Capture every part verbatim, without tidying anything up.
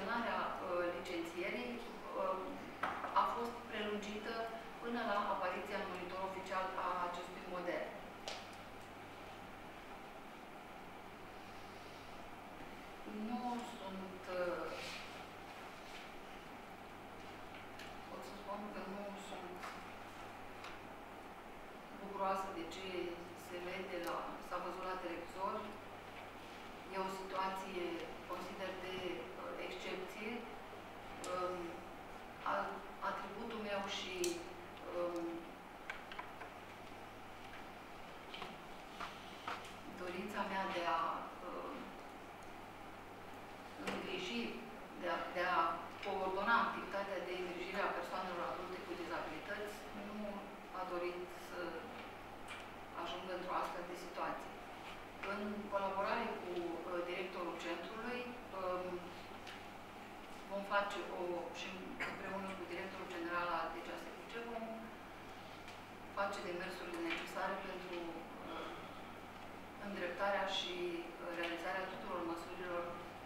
funcționarea licențierii a fost prelungită până la apariția în monitor oficial a acestui model. Nu sunt... pot să spun că nu sunt bucuroasă de ce se vede la, s-a văzut la televizor. E o situație, consider, de excepție. Atributul meu și dorința mea de a îngriji, de a, de a coordona activitatea de îngrijire a persoanelor adulte cu dizabilități nu a dorit să ajungă într-o astfel de situație. În colaborare cu directorul centrului, vom face o, și împreună cu directorul general al D G A S P C, vom face demersurile necesare pentru îndreptarea și realizarea tuturor măsurilor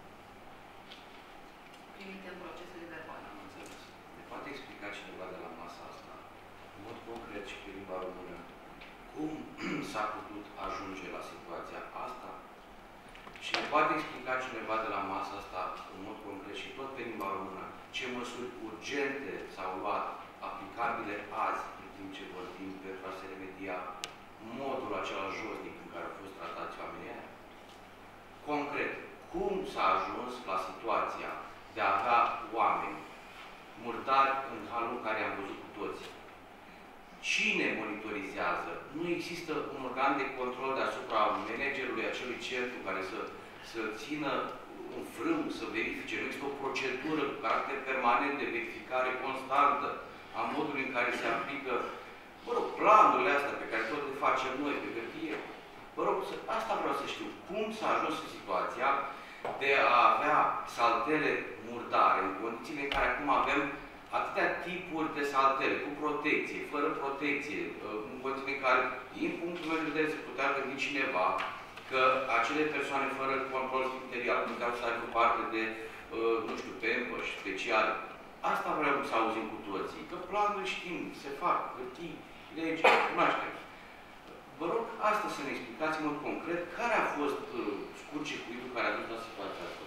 primite în procesele verbale. Am înțeles. Ne poate explica cineva de la masa asta, în mod concret și pe limba română, cum s-a putut ajunge la situația asta? Și ne poate explica cineva de la masa asta, în mod concret și tot pe limba română, ce măsuri urgente s-au luat, aplicabile azi, în timp ce vorbim, pentru a se remedia modul acela josnic în care au fost tratați oamenii aia? Concret, cum s-a ajuns la situația de a avea oameni murdari în halul în care am văzut cu toții? Cine monitorizează? Nu există un organ de control deasupra managerului acelui centru care să, să țină un frâu, să verifice. Nu există o procedură cu caracter permanent de verificare constantă a modului în care se aplică, mă rog, planurile astea pe care tot le facem noi pe hârtie. Vă rog, asta vreau să știu. Cum s-a ajuns în situația de a avea saltele murdare în condițiile în care acum avem atâtea tipuri de saltele, cu protecție, fără protecție, în condiții în care, din punctul meu de vedere, se putea gândi cineva că acele persoane fără control material puteau să aibă parte de, nu știu, pempăși speciale. Asta vreau să auzim cu toții, că planuri știm, se fac, hârtii, legi, cunoaștem. Vă rog, asta să ne explicați în mod concret, care a fost scurt-circuitul care a dus la situația asta.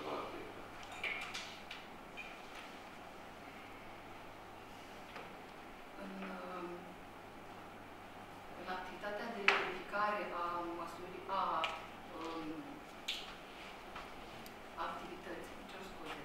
A măsurii, a um, activității, ce scuze.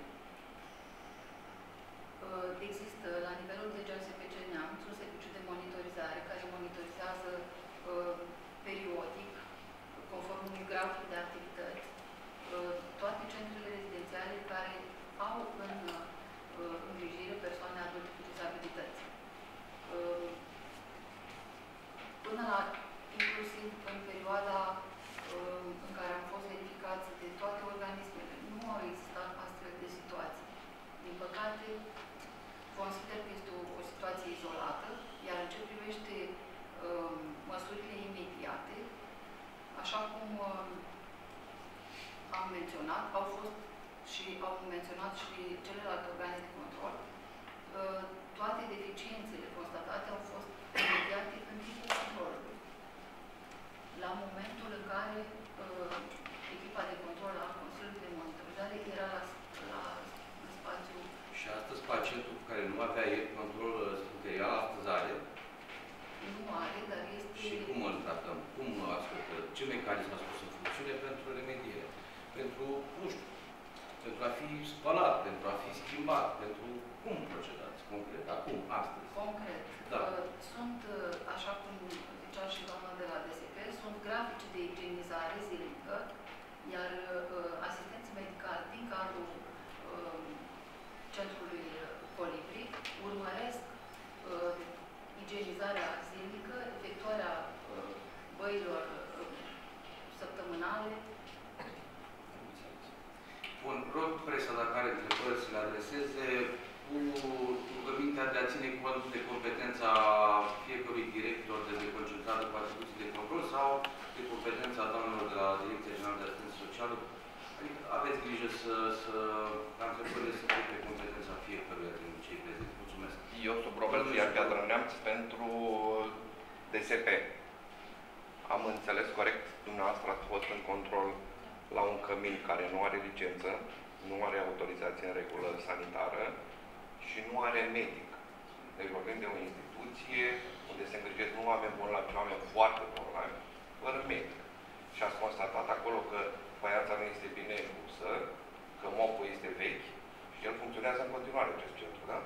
Uh, există la nivelul de D G A S P C Neamț un serviciu de monitorizare care monitorizează uh, periodic, conform unui grafic de activități, uh, toate centrele rezidențiale care au în uh, îngrijire persoane adulte cu dizabilități. Uh, până la inclusiv în perioada uh, în care am fost verificați de toate organismele, nu au existat astfel de situații. Din păcate, consider că este o, o situație izolată, iar în ce privește uh, măsurile imediate, așa cum uh, am menționat, au fost și au menționat și celelalte organe de control, uh, toate deficiențele constatate au fost imediate în timpul controlului. La momentul în care uh, echipa de control a Consiliului de Monitorizare era la, la în spațiu. Și astăzi pacientul care nu avea el control material, astăzi are? Nu are, dar este... Și cum îl tratăm? Cum ați făcut? Ce mecanism a spus în funcțiune pentru remediere? Pentru, nu știu, pentru a fi spălat, pentru a fi schimbat, pentru... Cum procedați concret? Acum, astăzi? Concret. Da. Uh, sunt, uh, așa cum zicea și doamna de la D S P, sunt grafice de igienizare zilnică, iar uh, asistenții medicali din cadrul uh, centrului Colibri urmăresc uh, igienizarea zilnică, efectuarea uh, băilor uh, săptămânale. Bun, rog presa, dacă are întrebări, să le adreseze cu rugămintea de a ține cont de competența fiecărui director de deconcentrare cu atribuții de control sau de competența doamnelor de la Direcția Generală de Asistență Socială Adică aveți grijă să, să ca întrebările să fie pe competența fiecăruia din cei prezenți. Mulțumesc. Eu sunt Robert Iar Piatră Neamț pentru D S P. Am înțeles corect, dumneavoastră ați fost în control la un cămin care nu are licență, nu are autorizație în regulă sanitară și nu are medic. Deci vorbim de o instituție unde se îngrijesc nu oameni bolnavi, ci oameni foarte bolnavi, fără medic. Și ați constatat acolo că faianța nu este bine pusă, că mopul este vechi și el funcționează în continuare acest centru, da?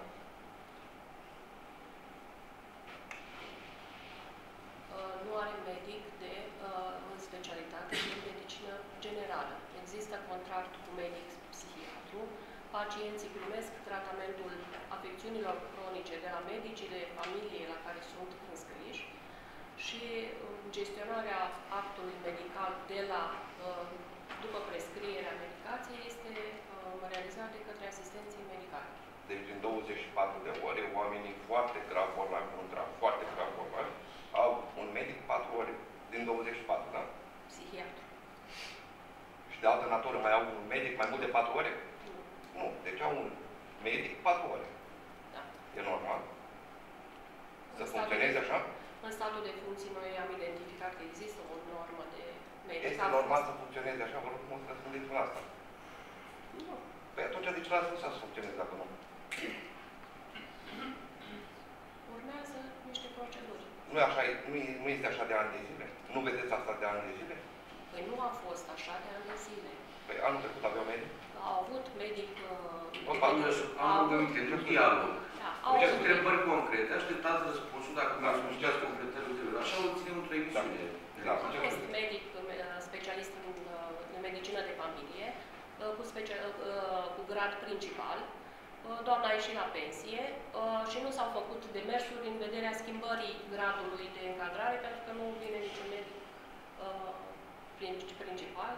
Nu are medic de uh, specialitate de medicină generală. Există contract cu medic psihiatru. Pacienții primesc tratamentul afecțiunilor cronice de la medicii de familie la care sunt înscriși și gestionarea actului medical de la, uh, după prescrierea medicației este uh, realizată de către asistenții medicali. Deci din douăzeci și patru de ore, oamenii foarte grav bolnavi, nu grav, foarte grav bolnavi, au un medic patru ore din douăzeci și patru, da? Psihiatru. Și de altă natură mai au un medic mai mult de patru ore? Nu. Nu. Deci au un medic patru ore. Da. E normal? Să În funcționeze de, așa? În statul de funcții noi am identificat că există o normă de medic. Este normal să funcționeze așa? Vă rog frumos să răspundeți la asta. Nu. Păi atunci de ce l-ați lăsat să funcționeze dacă nu? Urmează niște proceduri. Nu, e așa, nu, e, nu este așa de ani de zile? Nu vedeți asta de ani de zile? Păi nu a fost așa de ani de zile. Păi anul trecut aveau medic? Au avut medic... Tot Uh, Am rugăminte, nu dialog. Da, au Deci avut întrebări concrete, așteptați răspunsul, dacă nu ați solicitați completări ulterior. Așa o ținem într-o emisiune. Da. A fost medic specialist în, în medicină de familie, cu, special, cu grad principal. Doamna a ieșit la pensie și nu s-au făcut demersuri în vederea schimbării gradului de încadrare, pentru că nu vine niciun medic principal,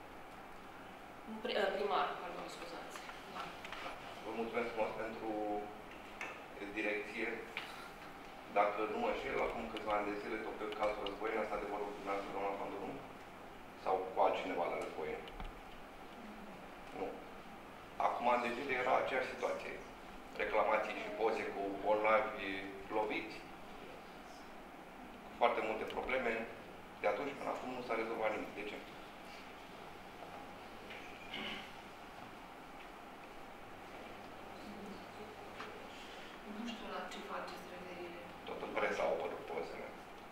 primar, pardon, scuzați. Da. Vă mulțumesc frumos pentru direcție. Dacă nu mă șel, acum câțiva ani de zile, tot pe cazul Războieni, asta de vorbă cu dumneavoastră, doamna Pandonu? Sau cu altcineva la Războieni? Nu. Acum ani de zile era aceeași situație. Reclamații și poze cu bolnavi loviți, cu foarte multe probleme. De atunci până acum nu s-a rezolvat nimic. De ce? Nu știu la ce faceți referire. Tot în presă au apărut pozele.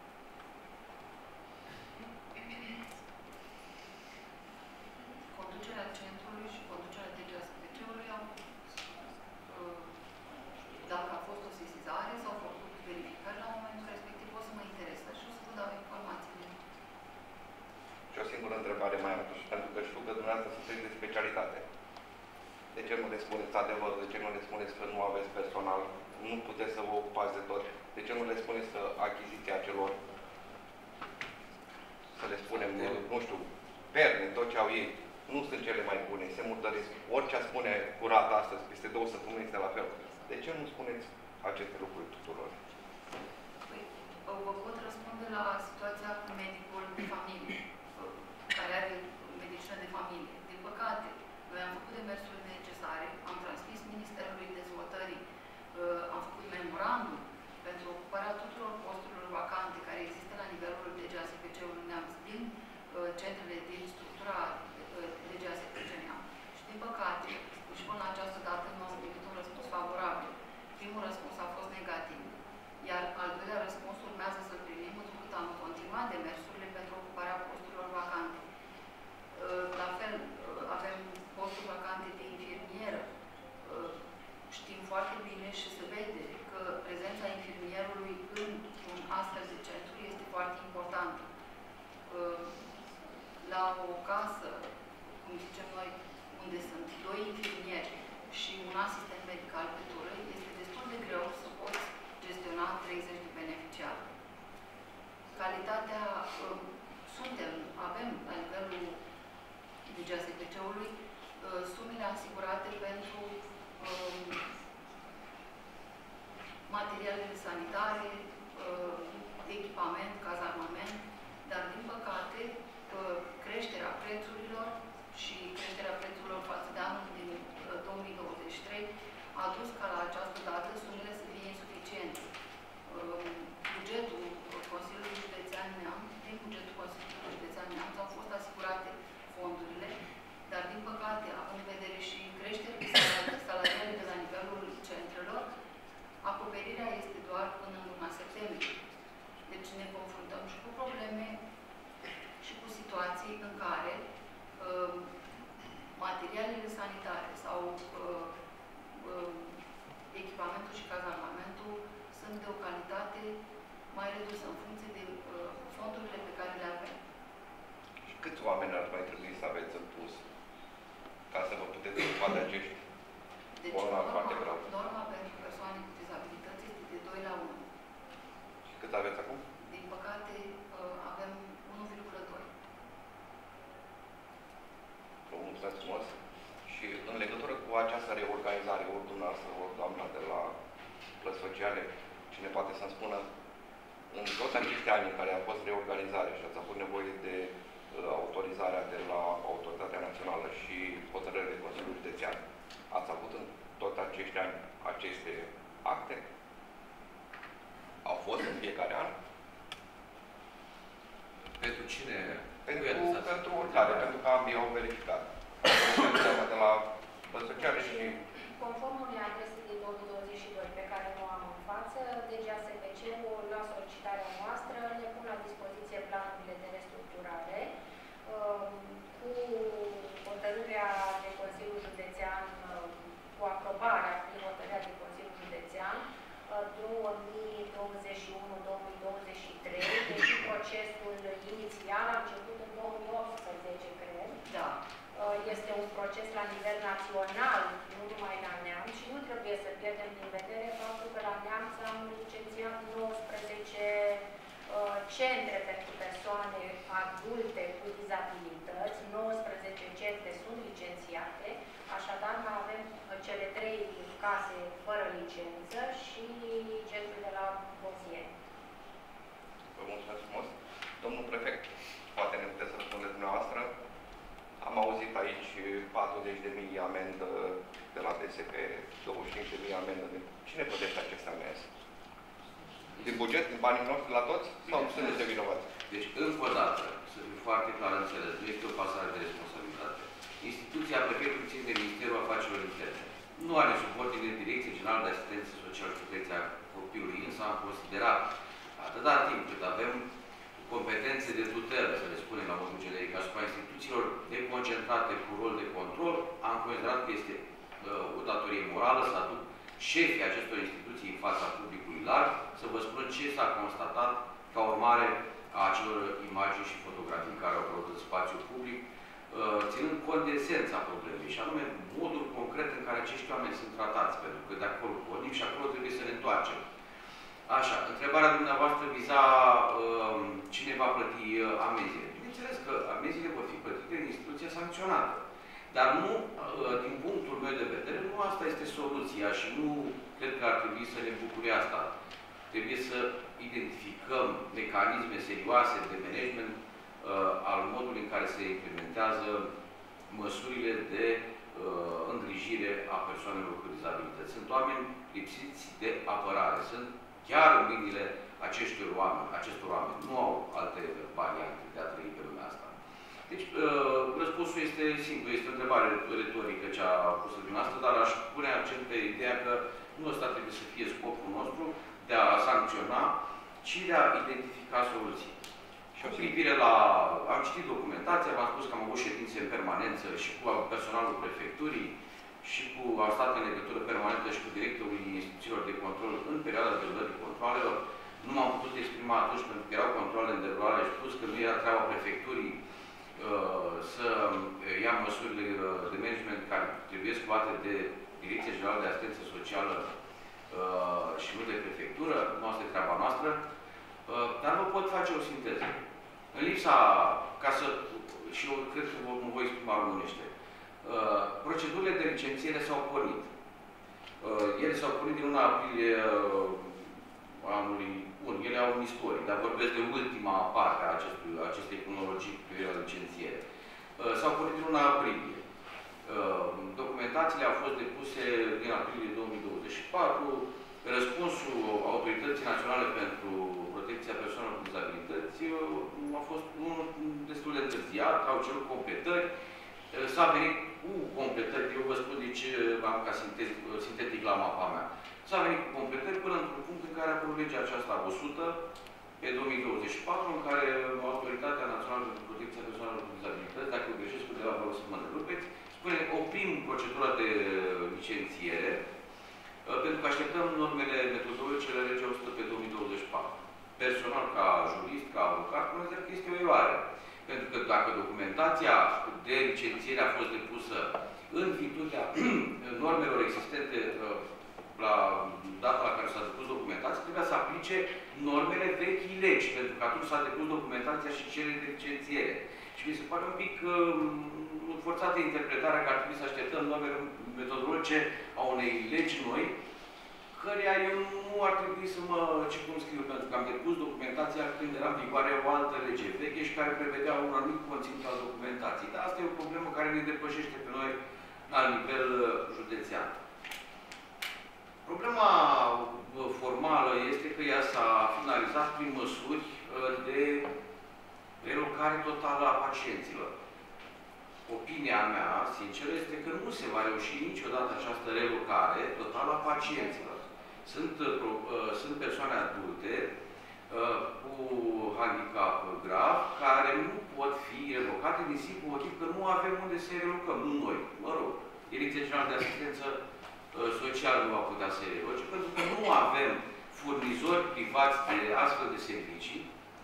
Conducerea centrului și conducerea D G A S P C-ului au, dacă a fost o sesizare, s-au făcut verificări la momentul respectiv, o să mă interesă și o să vă dau informațiile. Și o singură întrebare mai am, pentru că știu că dumneavoastră sunteți de specialitate. De ce nu le spuneți adevărul? De ce nu le spuneți că nu aveți personal? Nu puteți să vă ocupați de tot? De ce nu le spuneți că achiziția celor, să le spunem, nu știu, perne, tot ce au ei, nu sunt cele mai bune, se murdăresc. Orice a spune curat astăzi, peste două săptămâni este la fel. De ce nu spuneți aceste lucruri tuturor? Păi, vă pot răspunde la situația cu medicul de familie, care are medicină de familie. Din păcate, noi am făcut demersurile necesare, am transmis Ministerului Dezvoltării, am făcut memorandum pentru ocuparea tuturor posturilor vacante care există la nivelul D G A S P C-ului Neamț din centrele din structura D G A S P C Neamț. Și din păcate, și până la această dată nu am primit un răspuns favorabil. Primul răspuns a fost negativ, iar al doilea răspuns urmează să-l primim, întrucât am continuat demersurile pentru ocuparea posturilor vacante. La fel, avem posturi vacante de infirmieră. Știm foarte bine și se vede că prezența infirmierului în un astfel de centru este foarte importantă. La o casă, cum zicem noi, unde sunt doi infirmieri și un asistent medical pe tură, este destul de greu să poți gestiona treizeci de beneficiari. Calitatea, suntem, avem la nivelul D G A S P C-ului sumele asigurate pentru um, materialele sanitare, uh, echipament, cazarmament, dar din păcate uh, creșterea prețurilor și creșterea prețurilor față de anul din două mii douăzeci și trei a dus ca la această dată sumele să fie insuficiente. Bugetul Consiliului Județean Neamț, din bugetul Consiliului Județean Neamț au fost asigurate fondurile, dar din păcate, având în vedere și creșterile salariale de la nivelul centrelor, acoperirea este doar până în luna septembrie. Deci ne confruntăm și cu probleme și cu situații în care uh, materialele sanitare sau uh, uh, echipamentul și cazamentul sunt de o calitate mai redusă în funcție de uh, fondurile pe care le avem. Și câți oameni ar mai trebui să aveți în plus ca să vă puteți ocupa de acești Deci bolnavi foarte grav? norma pentru persoane cu dizabilități este de doi la unu. Și cât aveți acum? Din păcate, uh, avem unu virgulă doi. Vă mulțumesc frumos. Și în legătură cu această reorganizare, ori dumneavoastră, ori doamna de la plăți sociale, cine poate să-mi spună, în toți acești ani în care a fost reorganizare și ați avut nevoie de uh, autorizarea de la Autoritatea Națională și hotărârea de Consiliul Județean, ați avut în toți acești ani aceste acte? Au fost în fiecare an? Pentru cine? Pentru, pentru oricare, pentru că ambii au verificat. De la plăți sociale și... Conform unei adrese din două mii douăzeci și doi pe care o am în față, D G A S P C-ul, la solicitarea noastră, ne pun la dispoziție planurile de restructurare cu hotărârea de Consiliul Județean, cu aprobarea prin hotărârea de Consiliul Județean două mii douăzeci și unu două mii douăzeci și trei, deși procesul inițial a început în două mii optsprezece, cred. Da. Este un proces la nivel național, nu numai la Neamț, și nu trebuie să pierdem din vedere faptul că la Neamț am licențiat nouăsprezece uh, centre pentru persoane adulte cu dizabilități, nouăsprezece centre sunt licențiate, așadar mai avem cele trei case fără licență și centrul de la Bozieni. Vă mulțumesc frumos. Domnul prefect, poate ne puteți răspundeți dumneavoastră. Am auzit aici patruzeci de mii amendă de la D S P, douăzeci și cinci de mii amendă. Cine plătește aceste amenzi? Din buget, din banii noștri la toți? Sau sunt niște vinovați? Deci, încă o dată, să fiu foarte clar înțeles, nu este o pasare de responsabilitate. Instituția prefectului ține de Ministerul Afacerilor Interne. Nu are subordine Direcție Generală de Asistență Socială și Protecția Copilului, însă am considerat, atâta timp cât avem competențe de tutelă, să le spunem la modul generic, asupra instituțiilor deconcentrate cu rol de control, am considerat că este uh, o datorie morală să aduc șefii acestor instituții în fața publicului larg, să vă spun ce s-a constatat ca urmare a acelor imagini și fotografii care au apărut în spațiul public, uh, ținând cont de esența problemei, și anume modul concret în care acești oameni sunt tratați, pentru că de acolo pornim și acolo trebuie să ne întoarcem. Așa, întrebarea dumneavoastră viza uh, cine va plăti uh, amenziile. Bineînțeles că amenziile vor fi plătite în instituția sancționată. Dar nu, uh, din punctul meu de vedere, nu asta este soluția și nu cred că ar trebui să ne bucure asta. Trebuie să identificăm mecanisme serioase de management uh, al modului în care se implementează măsurile de uh, îngrijire a persoanelor cu dizabilități. Sunt oameni lipsiți de apărare. Sunt chiar în mâinile acestor oameni, acestor oameni. Nu au alte variante de a trăi pe lumea asta. Deci, uh, răspunsul este simplu. Este o întrebare retorică cea pusă dumneavoastră, dar aș pune accent pe ideea că nu ăsta trebuie să fie scopul nostru de a sancționa, ci de a identifica soluții. Și cu privire la... Am citit documentația, v-am spus că am avut ședințe în permanență și cu personalul prefecturii, și cu am stat în legătură permanentă și cu directorul instituțiilor de control în perioada de derulării controlelor. Nu m-am putut exprima atunci pentru că erau controle în derulare și spus că nu era treaba prefecturii uh, să ia măsurile de management care trebuie luate de Direcția Generală de Asistență Socială uh, și nu de prefectură. Nu asta e treaba noastră. Uh, dar vă pot face o sinteză. În lipsa, ca să, și eu cred că mă voi exprima românește, Uh, procedurile de licențiere s-au pornit. Uh, ele s-au pornit din luna aprilie uh, anului bun. Ele au un istoric, dar vorbesc de ultima parte a acestui, acestei cronologii cu privire la licențiere. S-au pornit în luna aprilie. Documentațiile au fost depuse din aprilie două mii douăzeci și patru. Răspunsul Autorității Naționale pentru Protecția Persoanelor cu Dizabilități a fost unul destul de întârziat, au cerut completări. S-a venit cu completări, eu vă spun de ce am ca sintetic la mapa mea. S-a venit cu completări până într-un punct în care a apărut legea aceasta o sută pe două mii douăzeci și patru, în care Autoritatea Națională pentru Protecția Persoanelor cu Dizabilități, dacă eu greșesc undeva, vă rog să mă întrerupeți, spune oprim procedura de licențiere, pentru că așteptăm normele metodologice la legea o sută pe două mii douăzeci și patru. Personal, ca jurist, ca avocat, mă zic că este o eroare. Pentru că dacă documentația de licențiere a fost depusă în virtutea normelor existente la data la care s-a depus documentația, trebuia să aplice normele vechii legi, pentru că atunci s-a depus documentația și cerere de licențiere. Și mi se pare un pic uh, forțată interpretarea că ar trebui să așteptăm normele metodologice a unei legi noi, căreia eu nu ar trebui să mă circumscriu, pentru că am depus documentația când era în vigoare o altă lege veche și care prevedea un anumit conținut al documentației. Dar asta e o problemă care ne depășește pe noi la nivel județean. Problema formală este că ea s-a finalizat prin măsuri de relocare totală a pacienților. Opinia mea, sinceră, este că nu se va reuși niciodată această relocare totală a pacienților. Sunt, sunt persoane adulte cu handicap grav care nu pot fi relocate din simplu motiv că nu avem unde să relocăm. Nu noi, mă rog. Direcția Generală de Asistență Socială nu va putea să reloce, pentru că nu avem furnizori privați de astfel de servicii,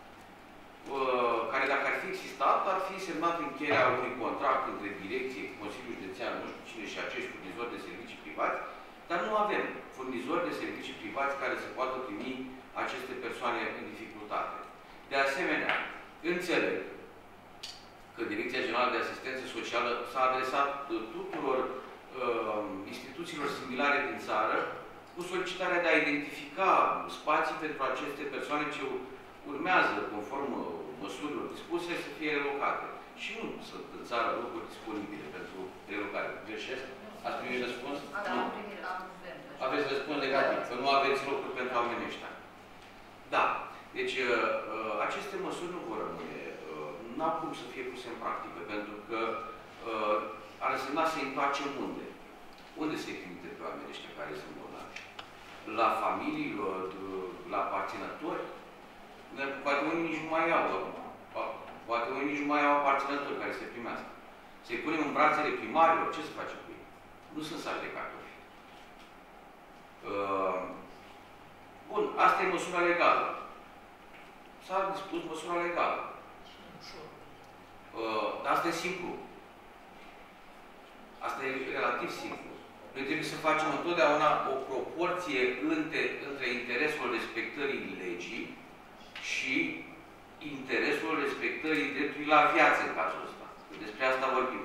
care, dacă ar fi existat, ar fi semnat încheierea unui contract între direcție, Consiliul Județean, nu știu cine, și acești furnizori de servicii privați, dar nu avem furnizori de servicii privați care să poată primi aceste persoane în dificultate. De asemenea, înțeleg că Direcția Generală de Asistență Socială s-a adresat tuturor uh, instituțiilor similare din țară cu solicitarea de a identifica spații pentru aceste persoane ce urmează, conform măsurilor dispuse, să fie relocate. Și nu sunt în țară locuri disponibile pentru relocare. Greșesc? Ați primit răspuns? Da, am primit, am primit. Aveți răspuns negativ, că nu aveți locuri pentru oamenii ăștia. Da. Deci, aceste măsuri nu vor rămâne. N-au cum să fie puse în practică, pentru că ar însemna să-i întoarcem unde? Unde se trimite pe oamenii ăștia care sunt bolnavi? La familii, la aparținători? Poate unii nici nu mai au, poate unii nici nu mai au aparținători care se primească. Să-i punem în brațele primarilor, ce să facem cu ei? Nu sunt saci de cartofi. Uh, bun, asta e măsura legală. S-a dispus măsura legală. Uh, dar asta e simplu. Asta e relativ simplu. Noi trebuie să facem întotdeauna o proporție între, între interesul respectării legii și interesul respectării dreptului la viață în cazul ăsta. Despre asta vorbim.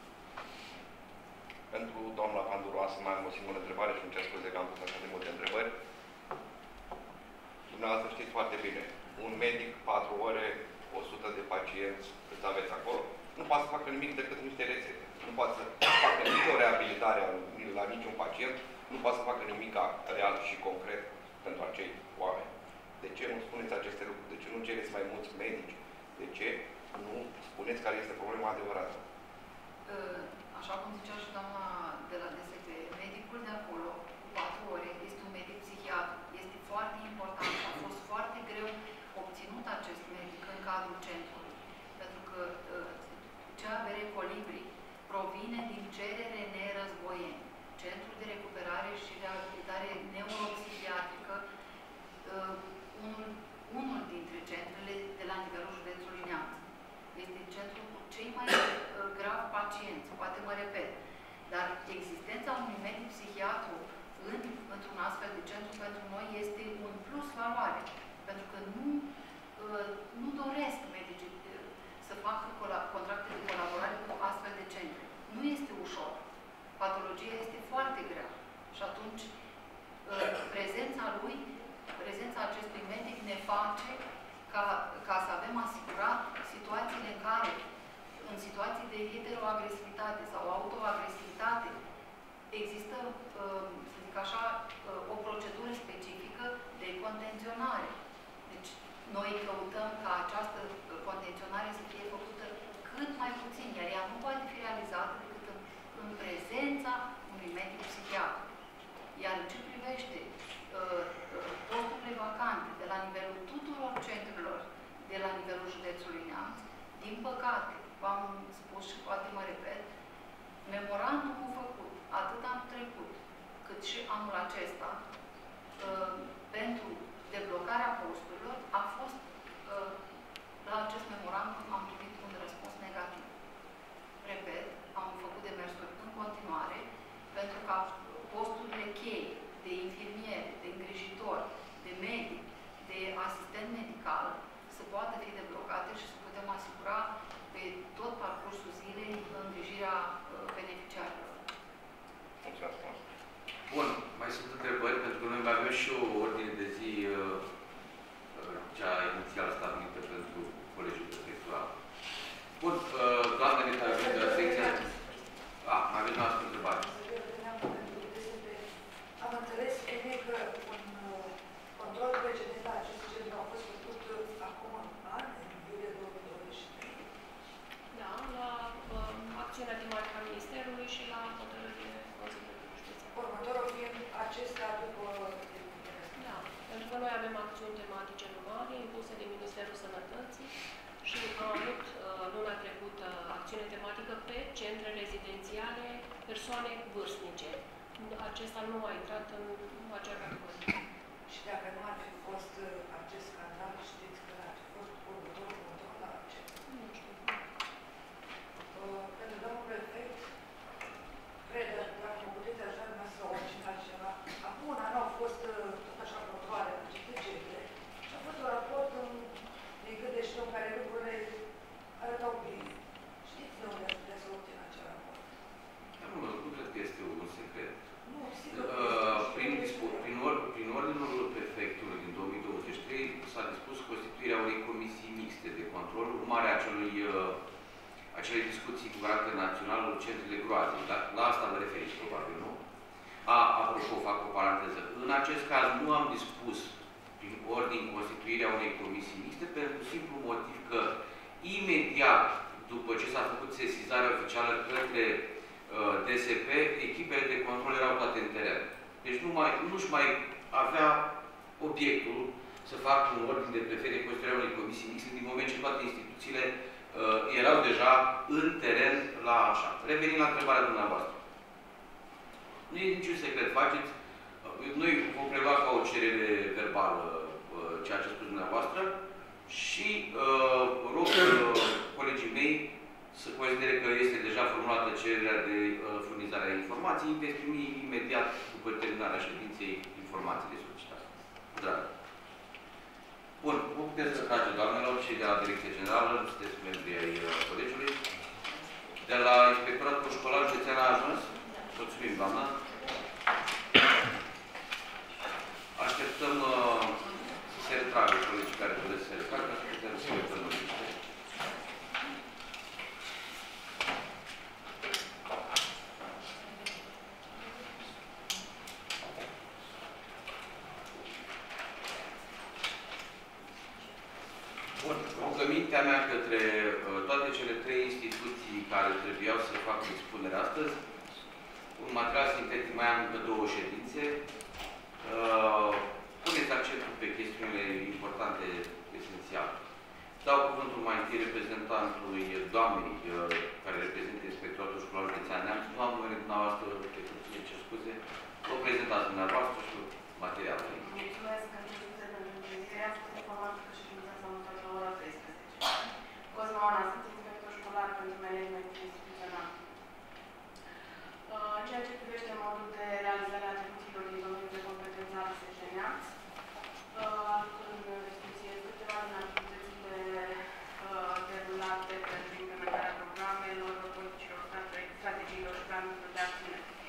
Pentru doamna Panduroasă mai am o singură întrebare și îmi cer scuze că am pus așa de multe întrebări. Dumneavoastră știți foarte bine, un medic, patru ore, o sută de pacienți, cât aveți acolo, nu poate să facă nimic decât niște rețete. Nu poate să facă nicio reabilitare la niciun pacient, nu poate să facă nimic real și concret pentru acei oameni. De ce nu spuneți aceste lucruri? De ce nu cereți mai mulți medici? De ce nu spuneți care este problema adevărată? Așa cum zicea și doamna de la D S P, medicul de acolo, cu patru ore, este un medic psihiatru. Este foarte important. A fost foarte greu obținut acest medic în cadrul centrului. Pentru că C A B R Colibri provine din cerere nerăzboieni. Centrul de recuperare și reabilitare neuropsihiatrică, unul, unul dintre centrele de la nivelul județului Neamț. Este centrul cu cei mai grav pacienți, poate mă repet. Dar existența unui medic psihiatru în, într-un astfel de centru pentru noi este un plus valoare. Pentru că nu, nu doresc medicii să facă contracte de colaborare cu astfel de centre. Nu este ușor. Patologia este foarte grea. Și atunci, prezența lui, prezența acestui medic ne face ca, ca să avem asigurat situațiile în care în situații de heteroagresivitate sau autoagresivitate, există, să zic așa, o procedură specifică de contenționare. Deci, noi căutăm ca această contenționare să fie făcută cât mai puțin, iar ea nu poate fi realizată decât în, în prezența unui medic psihiatru. Iar în ce privește uh, posturile vacante de la nivelul tuturor centrelor, de la nivelul județului Neamț, din păcate, v-am spus și poate mă repet, memorandumul făcut atât anul trecut, cât și anul acesta, uh, pentru deblocarea posturilor, a fost, uh, la acest memorandum am primit un răspuns negativ. Repet, am făcut demersuri în continuare, pentru ca posturile cheie de infirmiere, de îngrijitor, de medic, de asistent medical, să poată fi deblocate și să putem asigura pe tot parcursul zilei îngrijirea uh, beneficiarilor. Mulțumesc. Bun, mai sunt întrebări, pentru că noi mai avem și o ordine de zi, uh, cea inițial stabilită pentru Colegiul Prefectural. Bun, uh, doamna Nita, de la secția... Ah, mai avem o altă întrebare. Am înțeles bine că un control precedent la acest centru a fost făcut acum în an, în iulie două mii douăzeci și trei. Da, la uh, acțiunea tematică a Ministerului și la hotărârile Consiliului Justiției. Următorul fiind acesta după... Da, pentru că noi avem acțiuni tematice lunare impuse de Ministerul Sănătății și am avut uh, luna trecută acțiune tematică pe centre rezidențiale, persoane vârstnice. Acesta nu a intrat în acea categorie. Și dacă nu ar fi fost acest scandal, știți că ar fi fost următorul control la acest. Nu știu. Uh, pentru domnul prefect, cred că dacă mă puteți așa dumneavoastră oricine altceva, acum un an au fost uh, tot așa controle la aceste centre și a fost un raport în, din câte știu, în care lucrurile arătau bine. Știți de unde ați putea să obțin acel raport? Nu, nu cred că este un secret. Nu, sigur. Uh, prin, prin, or, prin ordinul prefectului din două mii douăzeci și trei s-a dispus constituirea unei comisii mixte de control, urmarea acelui, uh, acelei discuții cu caracter național în centrele groazei. La, la asta vă referiți, probabil, nu? A, apropo, fac o paranteză. În acest caz nu am dispus prin ordin constituirea unei comisii mixte pentru simplu motiv că imediat după ce s-a făcut sesizarea oficială către D S P, echipele de control erau toate în teren. Deci nu mai, nu-și mai avea obiectul să facă un ordin de preferire constituirea unei comisii mixte din moment ce toate instituțiile uh, erau deja în teren la așa. Revenind la întrebarea dumneavoastră. Nu e niciun secret. Faceți. Noi vom prelua ca o cerere verbală uh, ceea ce a spus dumneavoastră și uh, rog uh, colegii mei să considere că este deja formulată cererea de uh, furnizare a informației, veți primi imediat, după terminarea ședinței, informațiile solicitate. Drag. Bun, vă puteți să trage, doamnelor, și de la Direcția Generală, sunteți membri ai uh, colegiului. De la Inspectoratul Școlar Județean a ajuns? Mulțumim, doamna. Așteptăm uh, să se retragă colegii care doresc să se retragă, să putem să le până. Bun, rugămintea mea către uh, toate cele trei instituții care trebuiau să facă expunere astăzi. Un material sintetic, mai am încă două ședințe. Uh, puneți accentul pe chestiunile importante, esențiale. Dau cuvântul mai întâi reprezentantului doamnei uh, care reprezintă Inspectoratul Școlar Județean Neamț. Nu am numele dumneavoastră, pe cât ce scuze. Vă prezentați dumneavoastră și materialul. Mulțumesc că îmi scuze pentru întâlnirea. Am fost informat că ședința s-a mutat la ora treisprezece. Cosma Oana, sunt inspector școlar pentru management instituțional. În ceea ce privește modul de realizare a atribuțiilor din domeniul de competență al S J Neamț, în discuție câteva din activitățile derulate pentru implementarea programelor, politicilor, strategiilor și planurilor de acțiune.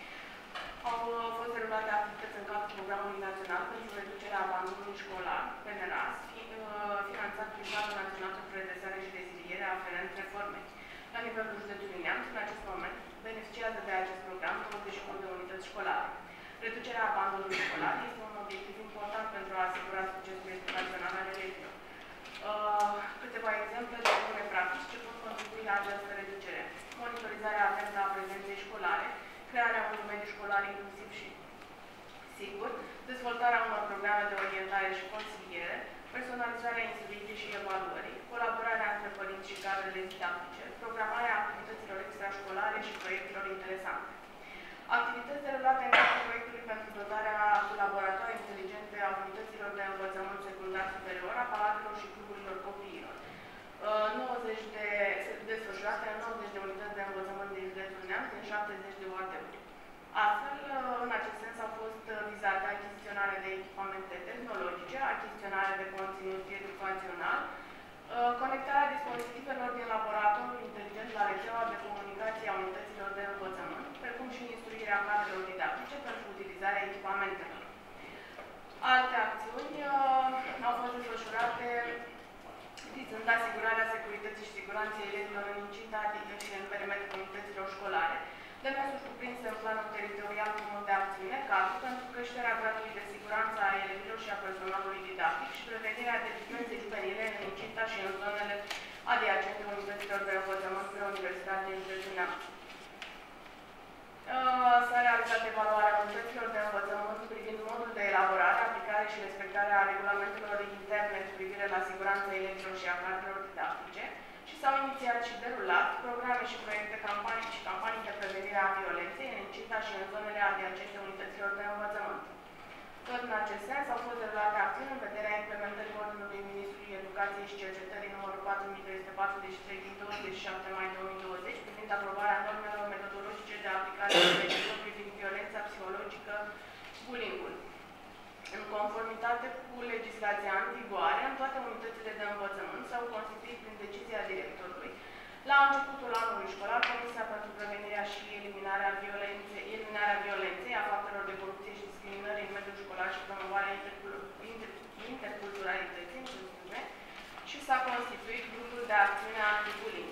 nivelul județului Neamț, în acest moment, beneficiază de acest program douăzeci și unu de unități școlare. Reducerea abandonului școlar este un obiectiv important pentru a asigura succesul educațional al elevilor. Uh, câteva exemple de bune practici ce pot contribui la această reducere. Monitorizarea atentă a prezenței școlare, crearea unui mediu școlar inclusiv și sigur, dezvoltarea unor programe de orientare și consiliere, personalizarea instruirii și evaluării, colaborarea între părinți și cadrele didactice, programarea activităților extrașcolare și proiectelor interesante. Activități derulate în cadrul proiectului pentru dotarea cu laboratoare inteligente a unităților de învățământ secundar superior, a palatelor și cluburilor copiilor. nouăzeci de desfășurate în nouăzeci de unități de învățământ din județul Neamț, din șaptezeci de O A T-uri. Astfel, în acest sens au fost vizate achiziționarea de echipamente tehnologice, achiziționarea de conținut educațional, conectarea dispozitivelor din laboratorul inteligent la rețeaua de comunicație a unităților de învățământ, precum și instruirea cadrelor didactice pentru utilizarea echipamentelor. Alte acțiuni uh, au fost desfășurate vizând asigurarea securității și siguranței elevilor în incinta și în perimetrul unităților școlare, demersuri cuprinse în planul teritorial comun de acțiune, cadru pentru creșterea gradului de siguranță a elevilor și a personalului didactic și prevenirea delinvenței juvenile în incinta și în zonele adiacente unităților de învățământ preuniversitar din județul Neamț. S-a realizat evaluarea unităților de învățământ privind modul de elaborare, aplicare și respectare a regulamentelor interne cu privire la siguranța elevilor și a cadrelor didactice și s-au inițiat și derulat programe și proiecte campanii și campanii de prevenire a violenței în incinta și în zonele adiacente unităților de învățământ. Tot în acest sens au fost derulate acțiuni în vederea implementării Ordinului Ministrului Educației și Cercetării numărul patru mii trei sute patruzeci și trei din douăzeci și șapte mai două mii douăzeci privind aprobarea normelor metodologice de aplicare a legilor privind violența psihologică, bullying-ul. În conformitate cu legislația în vigoare, în toate unitățile de învățământ s-au constituit prin decizia directorului. La începutul anului școlar, Comisia pentru Prevenirea și Eliminarea Violenței, eliminarea violenței a faptelor de corupție și discriminări în mediul școlar și promovarea interculturalității și s-a constituit grupul de acțiune anti-bullying.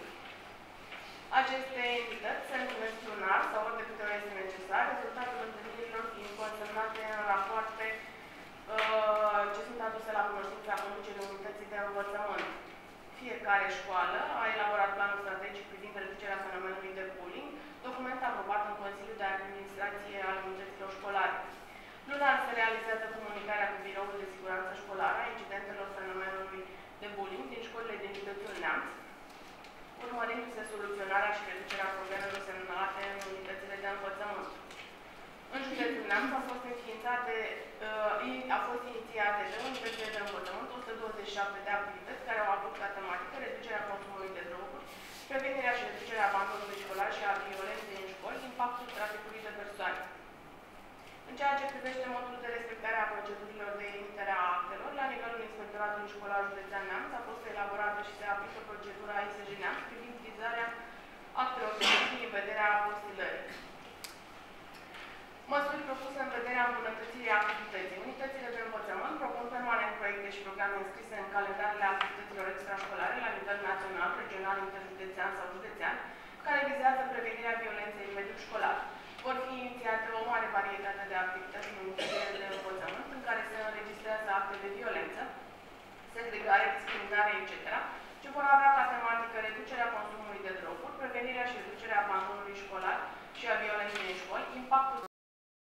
Aceste entități se întâlnesc lunar sau ori de câte ori este necesar, rezultatul întâlnirilor fiind consemnate în rapoarte uh, ce sunt aduse la cunoștința conducerii unității de învățământ. Fiecare școală a elaborat planul strategic privind reducerea fenomenului de bullying, document aprobat în Consiliul de Administrație al unităților școlare. Lunar se realizează comunicarea cu Biroul de Siguranță Școlară a incidentelor fenomenului de bullying din școlile din județul Neamț, urmărindu-se soluționarea și reducerea problemelor semnalate în unitățile de învățământ. În județul Neamț au fost înființate, uh, au fost inițiate de unitățile de învățământ o sută douăzeci și șapte de activități care au avut ca tematică reducerea consumului de droguri, prevenirea și reducerea abandonului școlar și a violenței în școli, impactul traficului de persoane. În ceea ce privește modul de respectare a procedurilor de emitere a actelor, la nivelul Inspectoratului Școlar Județean Neamț a fost elaborată și se aplică procedura I S J Neamț privind utilizarea actelor de în vederea apostilării. Măsuri propuse în vederea îmbunătățirii activității. Unitățile de învățământ propun permanent proiecte și programe înscrise în calendarele activităților extrașcolare la nivel național, regional, interjudețean sau județean, care vizează prevenirea violenței în mediul școlar. Vor fi inițiate o mare varietate de activități în unitățile de învățământ în care se înregistrează acte de violență, segregare, discriminare, et cetera, ce vor avea ca tematică reducerea consumului de droguri, prevenirea și reducerea abandonului școlar și a violenței în școli, impactul